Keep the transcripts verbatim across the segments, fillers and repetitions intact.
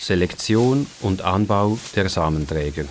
Selektion und Anbau der Samenträger.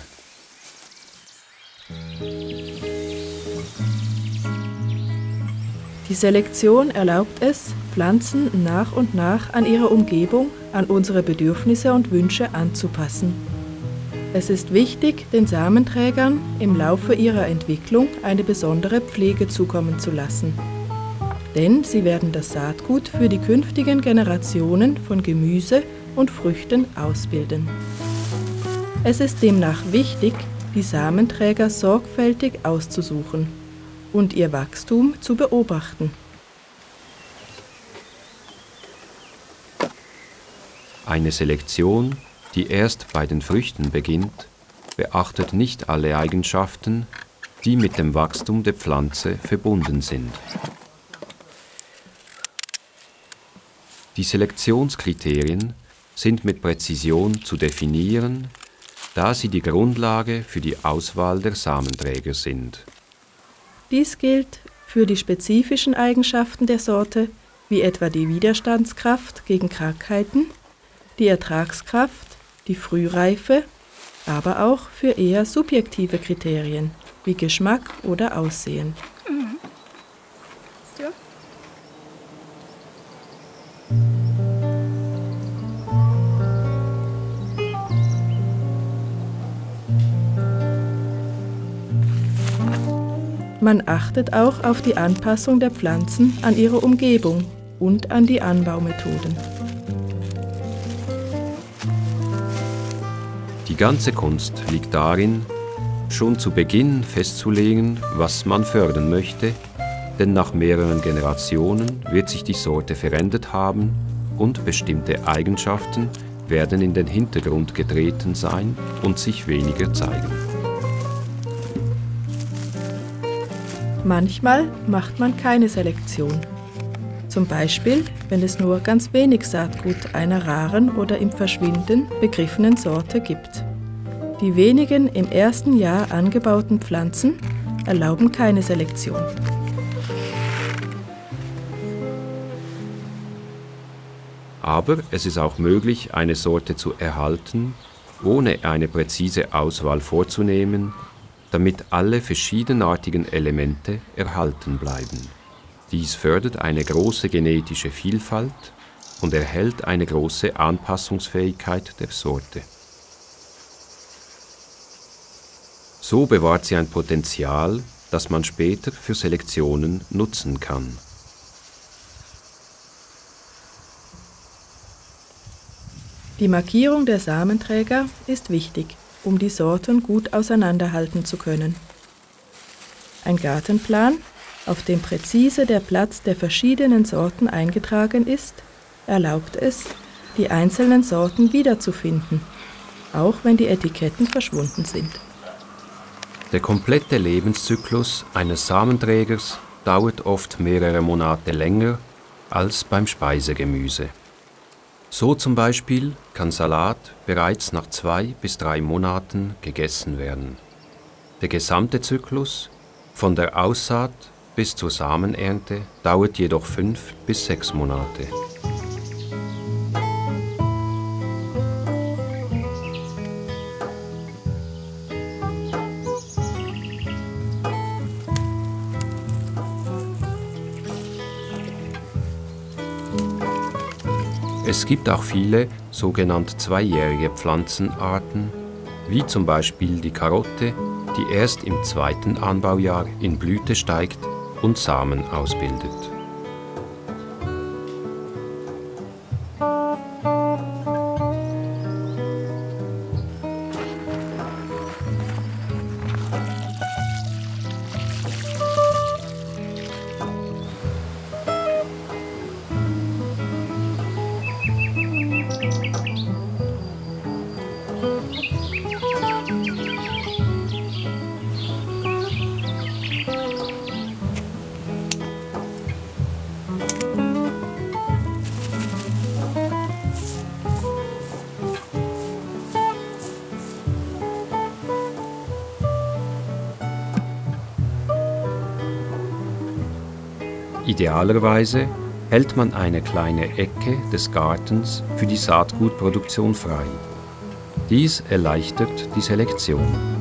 Die Selektion erlaubt es, Pflanzen nach und nach an ihre Umgebung, an unsere Bedürfnisse und Wünsche anzupassen. Es ist wichtig, den Samenträgern im Laufe ihrer Entwicklung eine besondere Pflege zukommen zu lassen. Denn sie werden das Saatgut für die künftigen Generationen von Gemüse und Früchten ausbilden. Es ist demnach wichtig, die Samenträger sorgfältig auszusuchen und ihr Wachstum zu beobachten. Eine Selektion, die erst bei den Früchten beginnt, beachtet nicht alle Eigenschaften, die mit dem Wachstum der Pflanze verbunden sind. Die Selektionskriterien sind mit Präzision zu definieren, da sie die Grundlage für die Auswahl der Samenträger sind. Dies gilt für die spezifischen Eigenschaften der Sorte, wie etwa die Widerstandskraft gegen Krankheiten, die Ertragskraft, die Frühreife, aber auch für eher subjektive Kriterien, wie Geschmack oder Aussehen. Mhm. Ja. Man achtet auch auf die Anpassung der Pflanzen an ihre Umgebung und an die Anbaumethoden. Die ganze Kunst liegt darin, schon zu Beginn festzulegen, was man fördern möchte, denn nach mehreren Generationen wird sich die Sorte verändert haben und bestimmte Eigenschaften werden in den Hintergrund getreten sein und sich weniger zeigen. Manchmal macht man keine Selektion. Zum Beispiel, wenn es nur ganz wenig Saatgut einer raren oder im Verschwinden begriffenen Sorte gibt. Die wenigen im ersten Jahr angebauten Pflanzen erlauben keine Selektion. Aber es ist auch möglich, eine Sorte zu erhalten, ohne eine präzise Auswahl vorzunehmen, damit alle verschiedenartigen Elemente erhalten bleiben. Dies fördert eine große genetische Vielfalt und erhält eine große Anpassungsfähigkeit der Sorte. So bewahrt sie ein Potenzial, das man später für Selektionen nutzen kann. Die Markierung der Samenträger ist wichtig, um die Sorten gut auseinanderhalten zu können. Ein Gartenplan, auf dem präzise der Platz der verschiedenen Sorten eingetragen ist, erlaubt es, die einzelnen Sorten wiederzufinden, auch wenn die Etiketten verschwunden sind. Der komplette Lebenszyklus eines Samenträgers dauert oft mehrere Monate länger als beim Speisegemüse. So zum Beispiel kann Salat bereits nach zwei bis drei Monaten gegessen werden. Der gesamte Zyklus, von der Aussaat bis zur Samenernte, dauert jedoch fünf bis sechs Monate. Es gibt auch viele sogenannte zweijährige Pflanzenarten, wie zum Beispiel die Karotte, die erst im zweiten Anbaujahr in Blüte steigt und Samen ausbildet. Idealerweise hält man eine kleine Ecke des Gartens für die Saatgutproduktion frei. Dies erleichtert die Selektion.